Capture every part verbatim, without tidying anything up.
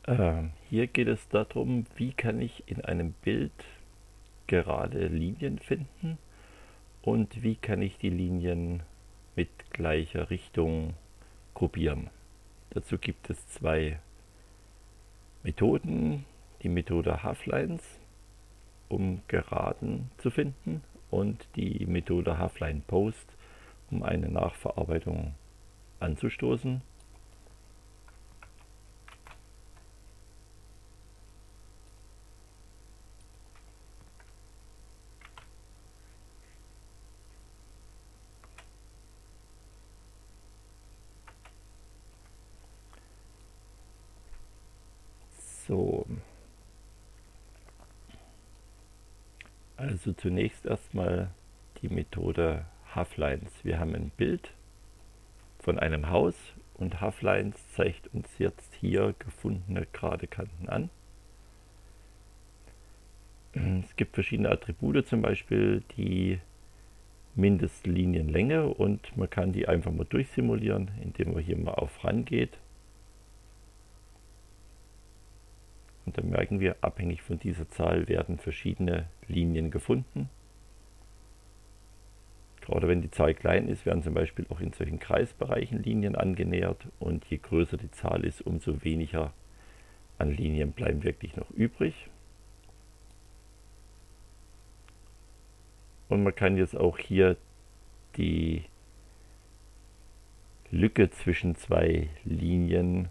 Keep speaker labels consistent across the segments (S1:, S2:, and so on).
S1: Ähm, hier geht es darum, wie kann ich in einem Bild gerade Linien finden und wie kann ich die Linien mit gleicher Richtung gruppieren. Dazu gibt es zwei Methoden. Die Methode Half-Lines, um Geraden zu finden, und die Methode Half-Line Post, um eine Nachverarbeitung anzustoßen. So, also zunächst erstmal die Methode Half-Lines. Wir haben ein Bild von einem Haus und Half-Lines zeigt uns jetzt hier gefundene gerade Kanten an. Es gibt verschiedene Attribute, zum Beispiel die Mindestlinienlänge, und man kann die einfach mal durchsimulieren, indem man hier mal auf ran geht. Und dann merken wir, abhängig von dieser Zahl werden verschiedene Linien gefunden. Gerade wenn die Zahl klein ist, werden zum Beispiel auch in solchen Kreisbereichen Linien angenähert, und je größer die Zahl ist, umso weniger an Linien bleiben wirklich noch übrig. Und man kann jetzt auch hier die Lücke zwischen zwei Linien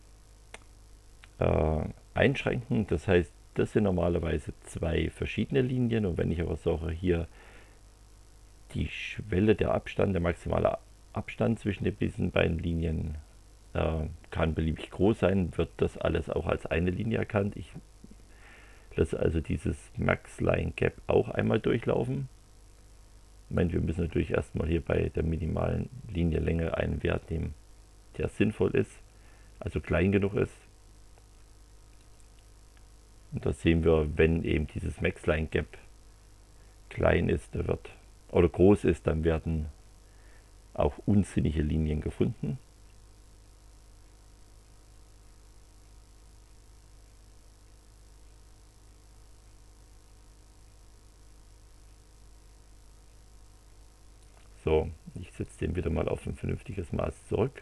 S1: äh, einschränken. Das heißt, das sind normalerweise zwei verschiedene Linien, und wenn ich aber sage, hier die Schwelle, der Abstand, der maximale Abstand zwischen diesen beiden Linien äh, kann beliebig groß sein, wird das alles auch als eine Linie erkannt. Ich lasse also dieses Max-Line-Gap auch einmal durchlaufen. Ich meine, wir müssen natürlich erstmal hier bei der minimalen Linienlänge einen Wert nehmen, der sinnvoll ist, also klein genug ist. Und da sehen wir, wenn eben dieses Max-Line-Gap klein ist, da wird, oder groß ist, dann werden auch unsinnige Linien gefunden. So, ich setze den wieder mal auf ein vernünftiges Maß zurück.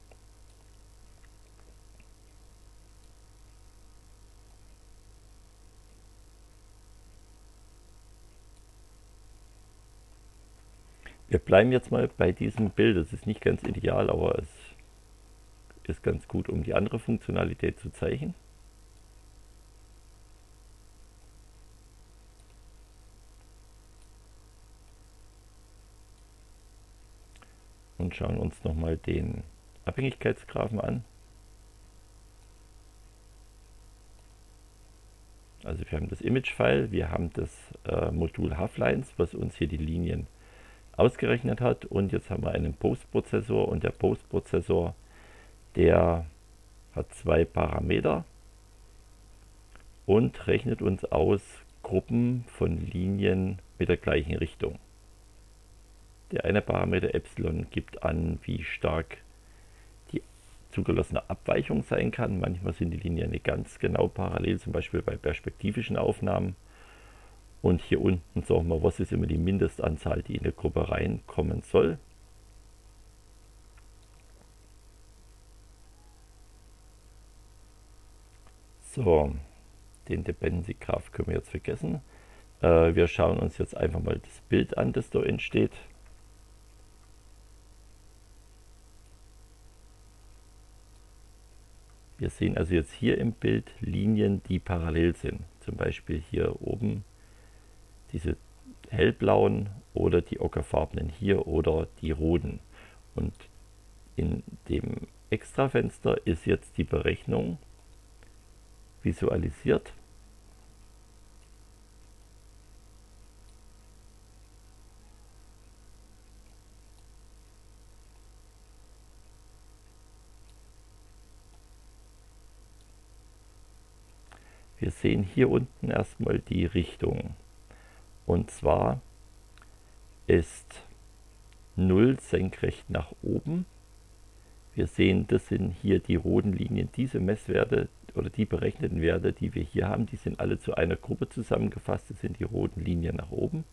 S1: Wir bleiben jetzt mal bei diesem Bild. Es ist nicht ganz ideal, aber es ist ganz gut, um die andere Funktionalität zu zeigen. Und schauen uns nochmal den Abhängigkeitsgraphen an. Also wir haben das Image-File, wir haben das äh, Modul Half-Lines, was uns hier die Linien ausgerechnet hat, und jetzt haben wir einen Postprozessor, und der Postprozessor, der hat zwei Parameter und rechnet uns aus Gruppen von Linien mit der gleichen Richtung. Der eine Parameter Epsilon gibt an, wie stark die zugelassene Abweichung sein kann. Manchmal sind die Linien nicht ganz genau parallel, zum Beispiel bei perspektivischen Aufnahmen. Und hier unten sagen wir, was ist immer die Mindestanzahl, die in eine Gruppe reinkommen soll. So, den Dependency Graph können wir jetzt vergessen. Äh, wir schauen uns jetzt einfach mal das Bild an, das da entsteht. Wir sehen also jetzt hier im Bild Linien, die parallel sind. Zum Beispiel hier oben diese hellblauen oder die ockerfarbenen hier oder die roten. Und in dem Extrafenster ist jetzt die Berechnung visualisiert. Wir sehen hier unten erstmal die Richtung. Und zwar ist null senkrecht nach oben. Wir sehen, das sind hier die roten Linien. Diese Messwerte oder die berechneten Werte, die wir hier haben, die sind alle zu einer Gruppe zusammengefasst. Das sind die roten Linien nach oben.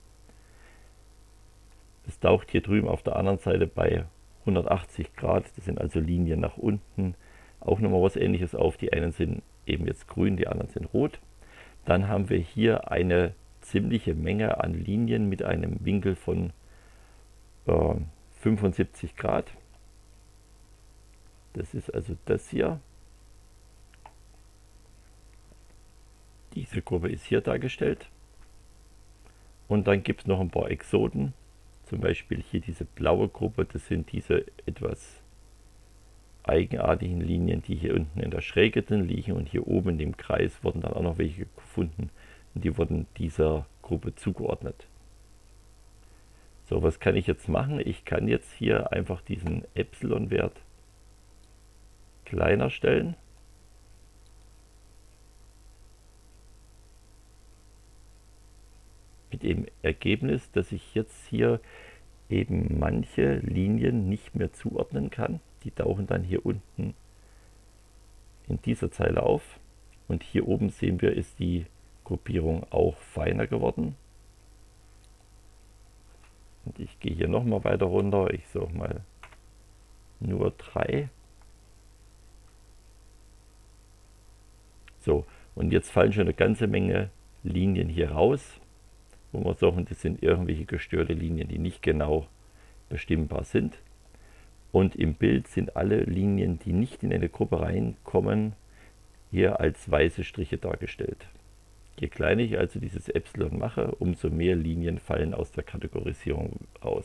S1: Es taucht hier drüben auf der anderen Seite bei hundertachtzig Grad, das sind also Linien nach unten, auch nochmal was Ähnliches auf. Die einen sind eben jetzt grün, die anderen sind rot. Dann haben wir hier eine ziemliche Menge an Linien mit einem Winkel von äh, fünfundsiebzig Grad. Das ist also das hier. Diese Gruppe ist hier dargestellt. Und dann gibt es noch ein paar Exoten. Zum Beispiel hier diese blaue Gruppe, das sind diese etwas eigenartigen Linien, die hier unten in der Schräge drin liegen, und hier oben in dem Kreis wurden dann auch noch welche gefunden und die wurden dieser Gruppe zugeordnet. So, was kann ich jetzt machen? Ich kann jetzt hier einfach diesen Epsilon-Wert kleiner stellen. Mit dem Ergebnis, dass ich jetzt hier eben manche Linien nicht mehr zuordnen kann. Die tauchen dann hier unten in dieser Zeile auf. Und hier oben sehen wir, ist die Gruppierung auch feiner geworden. Und ich gehe hier nochmal weiter runter. Ich sage mal nur drei. So, und jetzt fallen schon eine ganze Menge Linien hier raus, wo wir sagen, das sind irgendwelche gestörte Linien, die nicht genau bestimmbar sind. Und im Bild sind alle Linien, die nicht in eine Gruppe reinkommen, hier als weiße Striche dargestellt. Je kleiner ich also dieses Epsilon mache, umso mehr Linien fallen aus der Kategorisierung raus.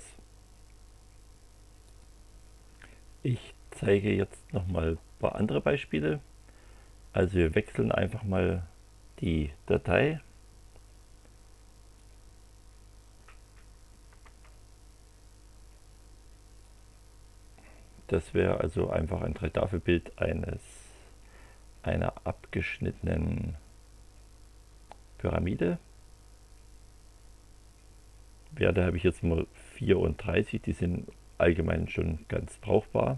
S1: Ich zeige jetzt nochmal ein paar andere Beispiele. Also wir wechseln einfach mal die Datei. Das wäre also einfach ein drei Tafelbild eines einer abgeschnittenen Pyramide. Werte habe ich jetzt mal vierunddreißig, die sind allgemein schon ganz brauchbar.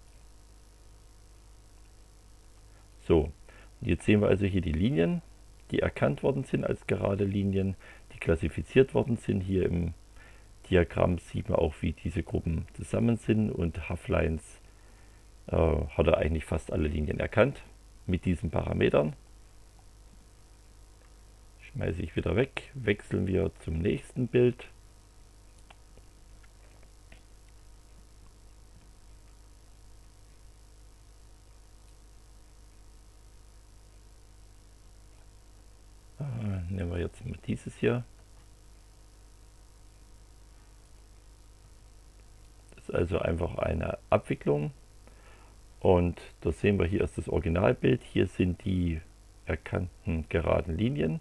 S1: So, und jetzt sehen wir also hier die Linien, die erkannt worden sind als gerade Linien, die klassifiziert worden sind. Hier im Diagramm sieht man auch, wie diese Gruppen zusammen sind, und Hufflines äh, hat er eigentlich fast alle Linien erkannt mit diesen Parametern. Schmeiße ich wieder weg, wechseln wir zum nächsten Bild. Äh, nehmen wir jetzt mal dieses hier. Das ist also einfach eine Abwicklung. Und da sehen wir, hier ist das Originalbild. Hier sind die erkannten geraden Linien.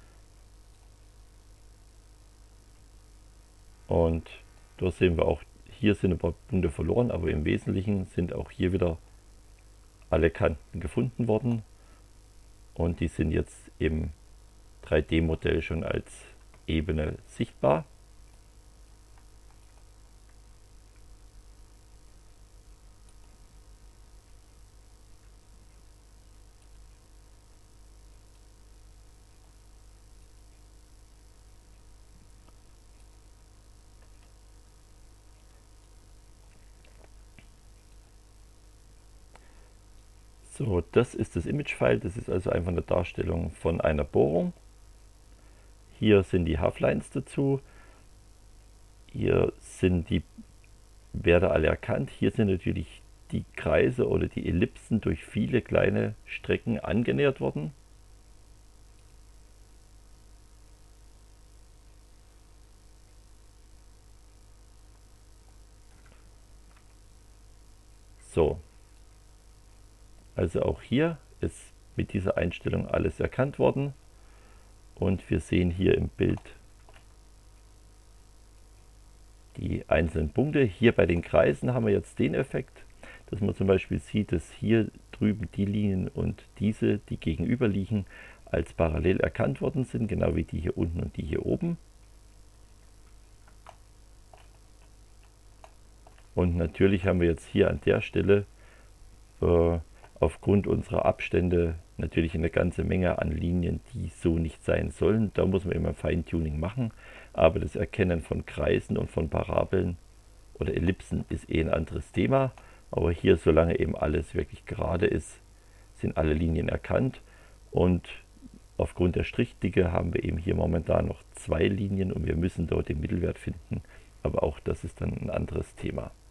S1: Und da sehen wir auch, hier sind ein paar Punkte verloren, aber im Wesentlichen sind auch hier wieder alle Kanten gefunden worden. Und die sind jetzt im drei D Modell schon als Ebene sichtbar. So, das ist das Image-File. Das ist also einfach eine Darstellung von einer Bohrung. Hier sind die Hufflines dazu. Hier sind die Werte alle erkannt. Hier sind natürlich die Kreise oder die Ellipsen durch viele kleine Strecken angenähert worden. So. Also auch hier ist mit dieser Einstellung alles erkannt worden, und wir sehen hier im Bild die einzelnen Punkte. Hier bei den Kreisen haben wir jetzt den Effekt, dass man zum Beispiel sieht, dass hier drüben die Linien und diese, die gegenüber liegen, als parallel erkannt worden sind, genau wie die hier unten und die hier oben. Und natürlich haben wir jetzt hier an der Stelle äh, aufgrund unserer Abstände natürlich eine ganze Menge an Linien, die so nicht sein sollen. Da muss man immer Feintuning machen, aber das Erkennen von Kreisen und von Parabeln oder Ellipsen ist eh ein anderes Thema. Aber hier, solange eben alles wirklich gerade ist, sind alle Linien erkannt, und aufgrund der Strichdicke haben wir eben hier momentan noch zwei Linien und wir müssen dort den Mittelwert finden, aber auch das ist dann ein anderes Thema.